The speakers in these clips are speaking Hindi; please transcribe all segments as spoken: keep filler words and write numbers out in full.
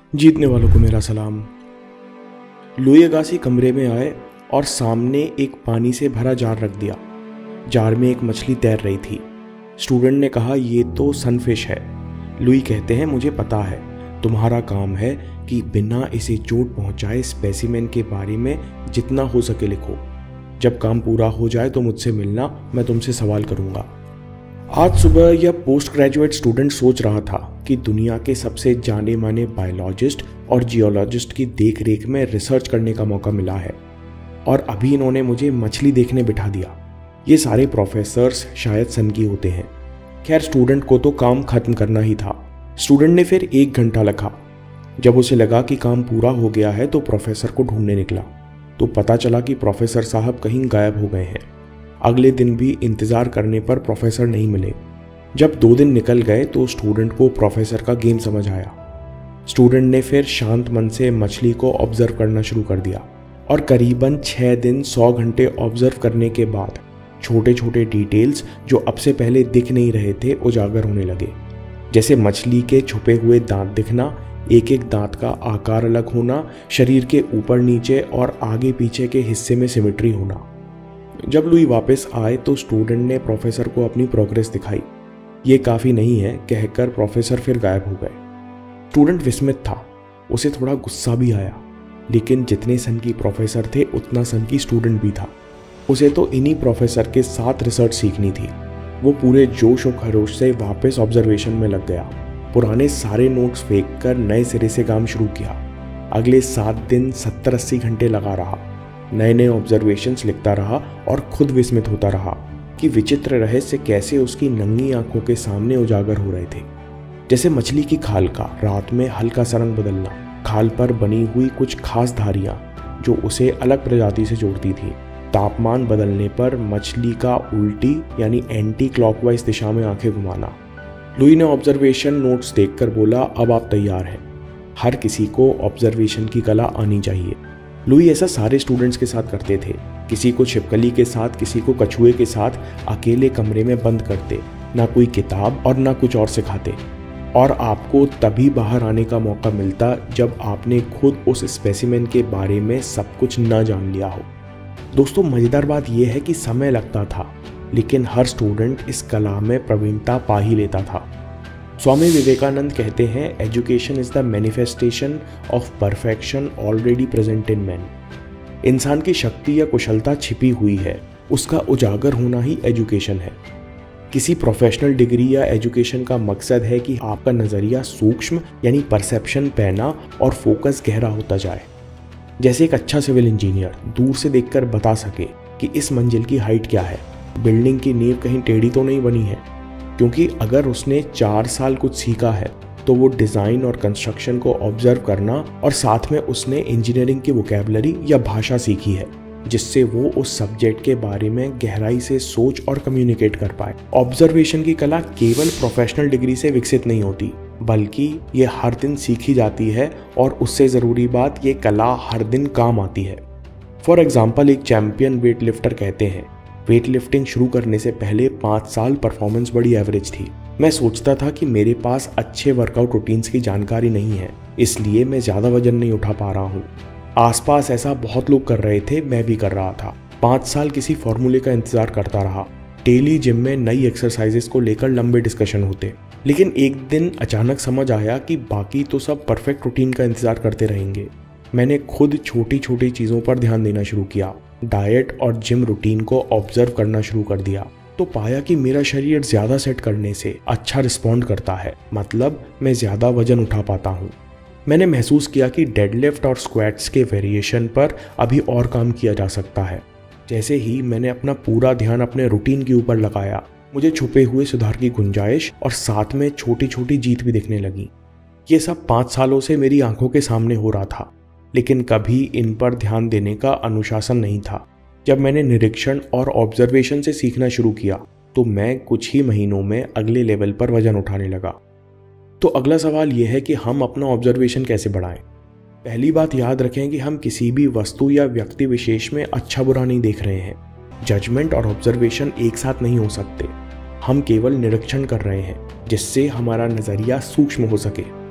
जीतने वालों को मेरा सलाम। लुई अगासी कमरे में आए और सामने एक पानी से भरा जार रख दिया। जार में एक मछली तैर रही थी। स्टूडेंट ने कहा, ये तो सनफिश है। लुई कहते हैं, मुझे पता है, तुम्हारा काम है कि बिना इसे चोट पहुंचाए स्पेसिमेन के बारे में जितना हो सके लिखो। जब काम पूरा हो जाए तो मुझसे मिलना, मैं तुमसे सवाल करूंगा। आज सुबह यह पोस्ट ग्रेजुएट स्टूडेंट सोच रहा था कि दुनिया के सबसे जाने माने बायोलॉजिस्ट और जियोलॉजिस्ट की देख रेख में रिसर्च करने का मौका मिला है और अभी इन्होंने मुझे मछली देखने बिठा दिया। ये सारे प्रोफेसर्स शायद सनकी होते हैं। खैर, स्टूडेंट को तो काम खत्म करना ही था। स्टूडेंट ने फिर एक घंटा लगा। जब उसे लगा कि काम पूरा हो गया है तो प्रोफेसर को ढूंढने निकला, तो पता चला कि प्रोफेसर साहब कहीं गायब हो गए हैं। अगले दिन भी इंतजार करने पर प्रोफेसर नहीं मिले। जब दो दिन निकल गए तो स्टूडेंट को प्रोफेसर का गेम समझ आया। स्टूडेंट ने फिर शांत मन से मछली को ऑब्जर्व करना शुरू कर दिया और करीबन छः दिन सौ घंटे ऑब्जर्व करने के बाद छोटे छोटे डिटेल्स जो अब से पहले दिख नहीं रहे थे उजागर होने लगे। जैसे मछली के छुपे हुए दांत दिखना, एक एक दांत का आकार अलग होना, शरीर के ऊपर नीचे और आगे पीछे के हिस्से में सिमेट्री होना। जब लुई वापस आए तो स्टूडेंट ने प्रोफेसर को अपनी प्रोग्रेस दिखाई। ये काफ़ी नहीं है कहकर प्रोफेसर फिर गायब हो गए। स्टूडेंट विस्मित था, उसे थोड़ा गुस्सा भी आया, लेकिन जितने सन की प्रोफेसर थे उतना सन की स्टूडेंट भी था। उसे तो इन्हीं प्रोफेसर के साथ रिसर्च सीखनी थी। वो पूरे जोश और खरोश से वापस ऑब्जर्वेशन में लग गया। पुराने सारे नोट्स फेंक कर नए सिरे से काम शुरू किया। अगले सात दिन सत्तर अस्सी घंटे लगा रहा। नए नए ऑब्जर्वेशंस लिखता रहा और खुद विस्मित होता रहा कि विचित्र रहस्य कैसे उसकी नंगी आंखों के सामने उजागर हो रहे थे। जैसे मछली की खाल का रात में हल्का सा रंग बदलना, खाल पर बनी हुई कुछ खास धारियां जो उसे अलग प्रजाति से जोड़ती थी, तापमान बदलने पर मछली का उल्टी यानी एंटी क्लॉकवाइज दिशा में आंखें घुमाना। लुई ने ऑब्जर्वेशन नोट्स देखकर बोला, अब आप तैयार हैं। हर किसी को ऑब्जर्वेशन की कला आनी चाहिए। लुई ऐसा सारे स्टूडेंट्स के साथ करते थे। किसी को छिपकली के साथ, किसी को कछुए के साथ अकेले कमरे में बंद करते, ना कोई किताब और ना कुछ और सिखाते। और आपको तभी बाहर आने का मौका मिलता जब आपने खुद उस स्पेसिमेन के बारे में सब कुछ न जान लिया हो। दोस्तों, मज़ेदार बात यह है कि समय लगता था, लेकिन हर स्टूडेंट इस कला में प्रवीणता पा ही लेता था। स्वामी विवेकानंद कहते हैं, education is the manifestation of perfection already present in man. इंसान की शक्ति या कुशलता छिपी हुई है, उसका उजागर होना ही एजुकेशन है। किसी प्रोफेशनल डिग्री या एजुकेशन का मकसद है कि आपका नज़रिया सूक्ष्म यानी परसेप्शन पैना और फोकस गहरा होता जाए। जैसे एक अच्छा सिविल इंजीनियर दूर से देखकर बता सके कि इस मंजिल की हाइट क्या है, बिल्डिंग की नींव कहीं टेढ़ी तो नहीं बनी है। क्योंकि अगर उसने चार साल कुछ सीखा है तो वो डिज़ाइन और कंस्ट्रक्शन को ऑब्जर्व करना और साथ में उसने इंजीनियरिंग की वोकैबुलरी या भाषा सीखी है, जिससे वो उस सब्जेक्ट के बारे में गहराई से सोच और कम्युनिकेट कर पाए। ऑब्जर्वेशन की कला केवल प्रोफेशनल डिग्री से विकसित नहीं होती, बल्कि ये हर दिन सीखी जाती है और उससे ज़रूरी बात, ये कला हर दिन काम आती है। फॉर एग्जाम्पल, एक चैम्पियन वेट लिफ्टर कहते हैं, वेट लिफ्टिंग शुरू करने से पहले पाँच साल परफॉर्मेंस बड़ी एवरेज थी। मैं सोचता था कि मेरे पास अच्छे वर्कआउट रूटीन्स की जानकारी नहीं है, इसलिए मैं ज़्यादा वजन नहीं उठा पा रहा हूँ। आसपास ऐसा बहुत लोग कर रहे थे, मैं भी कर रहा था। पाँच साल किसी फॉर्मूले का इंतजार करता रहा। डेली जिम में नई एक्सरसाइजेस को लेकर लंबे डिस्कशन होते, लेकिन एक दिन अचानक समझ आया कि बाकी तो सब परफेक्ट रूटीन का इंतजार करते रहेंगे। मैंने खुद छोटी छोटी चीज़ों पर ध्यान देना शुरू किया। डाइट और जिम रूटीन को ऑब्जर्व करना शुरू कर दिया तो पाया कि मेरा शरीर ज़्यादा सेट करने से अच्छा रिस्पॉन्ड करता है, मतलब मैं ज़्यादा वजन उठा पाता हूँ। मैंने महसूस किया कि डेडलिफ्ट और स्क्वाट्स के वेरिएशन पर अभी और काम किया जा सकता है। जैसे ही मैंने अपना पूरा ध्यान अपने रूटीन के ऊपर लगाया, मुझे छुपे हुए सुधार की गुंजाइश और साथ में छोटी छोटी जीत भी दिखने लगी। ये सब पाँच सालों से मेरी आंखों के सामने हो रहा था, लेकिन कभी इन पर ध्यान देने का अनुशासन नहीं था। जब मैंने निरीक्षण और ऑब्जर्वेशन से सीखना शुरू किया तो मैं कुछ ही महीनों में अगले लेवल पर वजन उठाने लगा। तो अगला सवाल यह है कि हम अपना ऑब्जर्वेशन कैसे बढ़ाएं। पहली बात याद रखें कि हम किसी भी वस्तु या व्यक्ति विशेष में अच्छा बुरा नहीं देख रहे हैं। जजमेंट और ऑब्जर्वेशन एक साथ नहीं हो सकते। हम केवल निरीक्षण कर रहे हैं जिससे हमारा नज़रिया सूक्ष्म हो सके।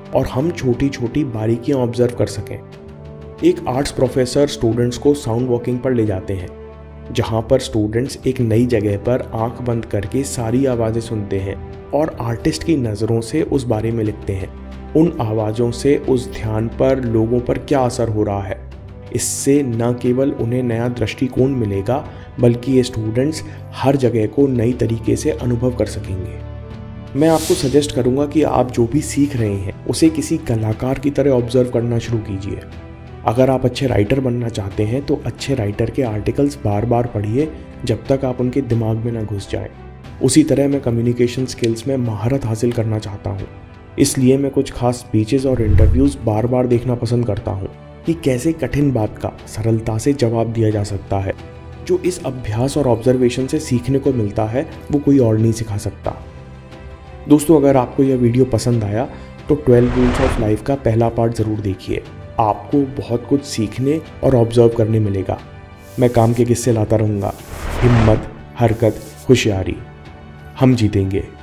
और हम छोटी छोटी बारीकियां ऑब्जर्व कर सकें। एक आर्ट्स प्रोफेसर स्टूडेंट्स को साउंड वॉकिंग पर ले जाते हैं, जहां पर स्टूडेंट्स एक नई जगह पर आंख बंद करके सारी आवाज़ें सुनते हैं और आर्टिस्ट की नज़रों से उस बारे में लिखते हैं। उन आवाज़ों से उस ध्यान पर लोगों पर क्या असर हो रहा है। इससे न केवल उन्हें नया दृष्टिकोण मिलेगा, बल्कि ये स्टूडेंट्स हर जगह को नई तरीके से अनुभव कर सकेंगे। मैं आपको सजेस्ट करूंगा कि आप जो भी सीख रहे हैं उसे किसी कलाकार की तरह ऑब्जर्व करना शुरू कीजिए। अगर आप अच्छे राइटर बनना चाहते हैं तो अच्छे राइटर के आर्टिकल्स बार बार पढ़िए जब तक आप उनके दिमाग में ना घुस जाए। उसी तरह मैं कम्युनिकेशन स्किल्स में महारत हासिल करना चाहता हूँ, इसलिए मैं कुछ खास स्पीचेस और इंटरव्यूज़ बार बार देखना पसंद करता हूँ कि कैसे कठिन बात का सरलता से जवाब दिया जा सकता है। जो इस अभ्यास और ऑब्जर्वेशन से सीखने को मिलता है वो कोई और नहीं सिखा सकता। दोस्तों, अगर आपको यह वीडियो पसंद आया तो ट्वेल्व रूल्स ऑफ लाइफ का पहला पार्ट ज़रूर देखिए। आपको बहुत कुछ सीखने और ऑब्जर्व करने मिलेगा। मैं काम के किस्से लाता रहूँगा। हिम्मत, हरकत, होशियारी, हम जीतेंगे।